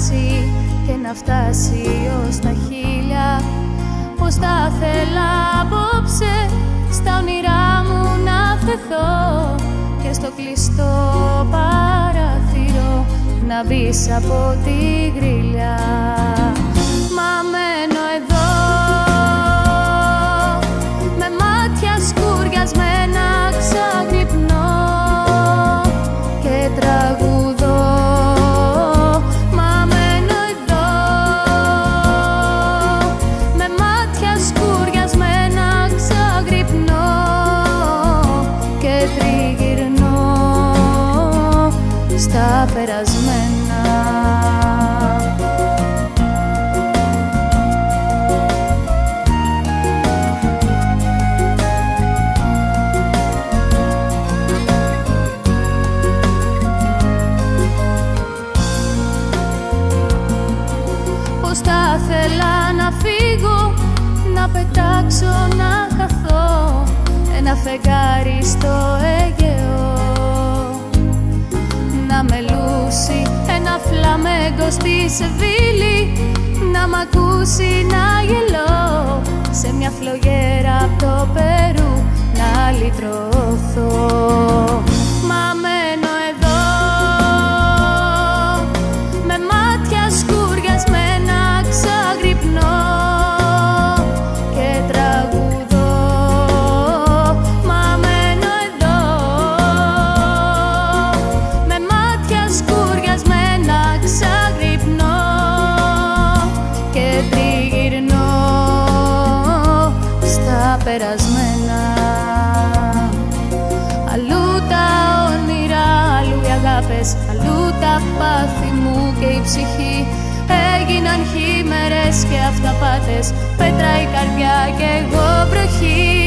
αλλάξει και να φτάσει ως τα χείλια. Πως θα θέλα απόψε στα όνειρά μου να θεθώ και στο κλειστό παράθυρο να μπεις από τη γρίλια. Μα μένω εδώ με μάτια σκουριασμένα, ξαγρυπνώ και τραγουδώ. Μα μένω εδώ με μάτια σκουριασμένα, ξαγρυπνώ και τριγυρνώ στα περασμένα. Πως θα θέλα να φύγω, να πετάξω, να χαθώ, ένα φεγγάρι στο Αιγαίο, να με λούσει ένα φλαμέγκο στη Σεβίλη, να μ' ακούσει να γελώ σε μια φλογέρα απ' το Περού να λυτρωθώ. Μα μένω εδώ με μάτια σκουριασμένα, ξαγρυπνώ και τραγουδώ. Μα μένω εδώ με μάτια σκουριασμένα, ξαγρυπνώ και τριγυρνώ στα περασμένα. Αλλού τα όνειρα, αλλού οι αγάπες, αλλού τα πάθη μου και η ψυχή έγιναν χήμερες και αυταπάτες, πέτρα η καρδιά και εγώ βροχή.